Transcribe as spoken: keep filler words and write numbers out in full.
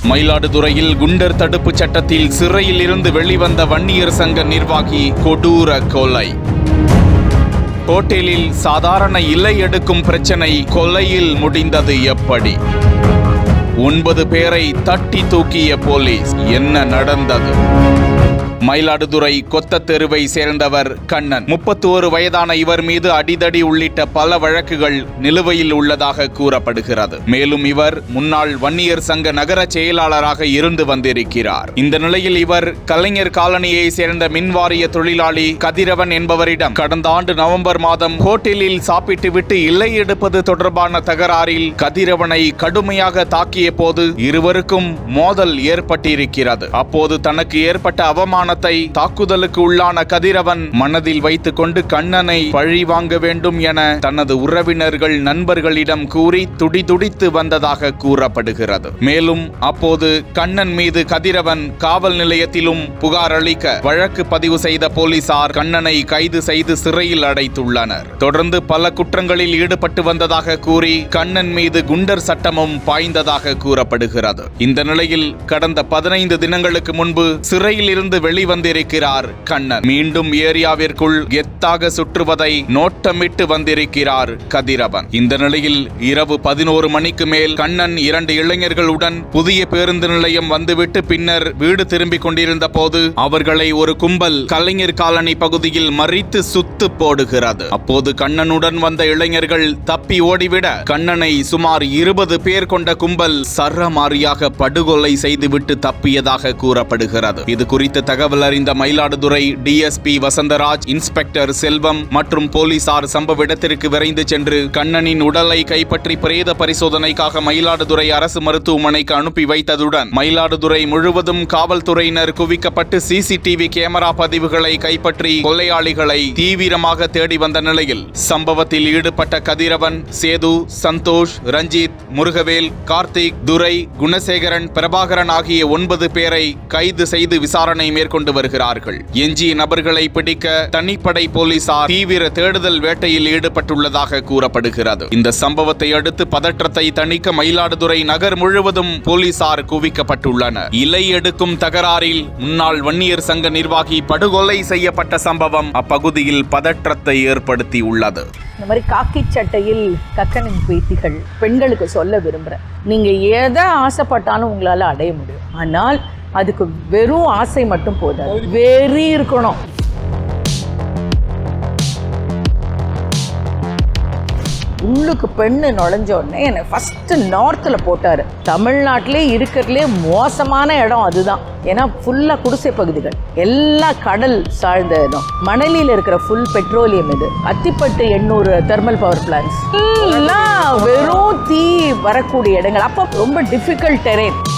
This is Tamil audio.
மயிலாடுதுறையில் குண்டர் தடுப்பு சட்டத்தில் சிறையில் இருந்து வெளிவந்த வன்னியர் சங்க நிர்வாகி கொடூர கொலை. ஹோட்டலில் சாதாரண இலை எடுக்கும் பிரச்சனை கொலையில் முடிந்தது எப்படி? ஒன்பது பேரை தட்டி தூக்கிய போலீஸ். என்ன நடந்தது? மயிலாடுதுறை கொத்த தெருவை சேர்ந்தவர் கண்ணன். முப்பத்தி ஒரு வயதான இவர் மீது அடிதடி உள்ளிட்ட பல வழக்குகள் நிலுவையில் உள்ளதாக கூறப்படுகிறது. மேலும் இவர் முன்னாள் வன்னியர் சங்க நகர செயலாளராக இருந்து வந்திருக்கிறார். இந்த நிலையில் இவர் கலைஞர் காலனியை சேர்ந்த மின்வாரிய தொழிலாளி கதிரவன் என்பவரிடம் கடந்த ஆண்டு நவம்பர் மாதம் ஹோட்டலில் சாப்பிட்டுவிட்டு இலை எடுப்பது தொடர்பான தகராறில் கதிரவனை கடுமையாக தாக்கிய போது இருவருக்கும் மோதல் ஏற்பட்டிருக்கிறது. அப்போது தனக்கு ஏற்பட்ட அவமான தாக்குதலுக்கு உள்ளான கதிரவன் மனதில் வைத்துக் கொண்டு கண்ணனை பழி வாங்க வேண்டும் என தனது உறவினர்கள் நண்பர்களிடம் கூறி துடிதுடித்து வந்ததாக கூறப்படுகிறது. மேலும் அப்போது கண்ணன் மீது கதிரவன் காவல் நிலையத்திலும் புகார் அளிக்க வழக்கு பதிவு செய்த போலீசார் கண்ணனை கைது செய்து சிறையில் அடைத்துள்ளனர். தொடர்ந்து பல குற்றங்களில் ஈடுபட்டு வந்ததாக கூறி கண்ணன் மீது குண்டர் சட்டமும் பாய்ந்ததாக கூறப்படுகிறது. இந்த நிலையில் கடந்த பதினைந்து தினங்களுக்கு முன்பு சிறையில் இருந்து வெளி வந்திருக்கிறார் கண்ணன். மீண்டும் ஏரியாவிற்குள் கெத்தாக சுற்றுவதை நோட்டமிட்டு வந்திருக்கிறார் கதிரவன். இந்த நிலையில் இரவு பதினோரு மணிக்கு மேல் கண்ணன் இரண்டு இளைஞர்களுடன் புதிய பேருந்து நிலையம் வந்துவிட்டு பின்னர் வீடு திரும்பிக் கொண்டிருந்த போது அவர்களை ஒரு கும்பல் கலைஞர் காலனி பகுதியில் மறித்து சுத்து போடுகிறது. அப்போது கண்ணனுடன் வந்த இளைஞர்கள் தப்பி ஓடிவிட கண்ணனை சுமார் இருபது பேர் கொண்ட கும்பல் சரமாரியாக படுகொலை செய்துவிட்டு தப்பியதாக கூறப்படுகிறது. இது குறித்த தகவல் அறிந்த மயிலாடுதுறை டிஎஸ்பி வசந்தராஜ், இன்ஸ்பெக்டர் செல்வம் மற்றும் போலீசார் சம்பவ இடத்திற்கு விரைந்து சென்று கண்ணனின் உடலை கைப்பற்றி பிரேத பரிசோதனைக்காக மயிலாடுதுறை அரசு மருத்துவமனைக்கு அனுப்பி வைத்ததுடன் மயிலாடுதுறை முழுவதும் காவல்துறையினர் குவிக்கப்பட்டு சிசிடிவி கேமரா பதிவுகளை கைப்பற்றி கொலையாளிகளை தீவிரமாக தேடி வந்த நிலையில் சம்பவத்தில் ஈடுபட்ட கதிரவன், சேது, சந்தோஷ், ரஞ்சித், முருகவேல், கார்த்திக், துரை, குணசேகரன், பிரபாகரன் ஆகிய ஒன்பது பேரை கைது செய்து விசாரணை மேற்கொண்டு வருகிறார்கள். எஞ்சிய நபர்களை பிடிக்க தனிப்படை போலீசார் தீவிர தேடுதல் வேட்டையில் ஈடுபட்டுள்ளதாக கூறப்படுகிறது. இந்த சம்பவத்தை அடுத்து பதற்றத்தை தணிக்க மயிலாடுதுறை நகர் முழுவதும் போலீசார் குவிக்கப்பட்டுள்ளனர். இலை எடுக்கும் தகராறில் முன்னாள் வன்னியர் சங்க நிர்வாகி படுகொலை செய்யப்பட்ட சம்பவம் அப்பகுதியில் பதற்றத்தை ஏற்படுத்தி உள்ளது. இந்த மாதிரி காக்கி சட்டையில் கக்கனின் பேத்திகள் பெண்களுக்கு சொல்ல விரும்புறேன். நீங்க எதை ஆசைப்பட்டாலும் உங்களால அடைய முடியும். ஆனால் அதுக்கு வெறும் ஆசை மட்டும் போதாது, வெறி இருக்கணும். உள்ளுக்கு பெண்ணு நுழைஞ்ச உடனே என்னை ஃபர்ஸ்ட் நார்த்தில் போட்டார். தமிழ்நாட்டிலே இருக்கிறதுலே மோசமான இடம் அதுதான். ஏன்னா ஃபுல்லாக குடிசை பகுதிகள், எல்லா கடல் சார்ந்த இடம், மணலியில் இருக்கிற ஃபுல் பெட்ரோலியம். இது அத்திப்பட்டு எண்ணூறு தெர்மல் பவர் பிளான்ஸ் எல்லாம் வெறும் தீ வரக்கூடிய இடங்கள். அப்போ ரொம்ப டிஃபிகல்ட் டெரேன்.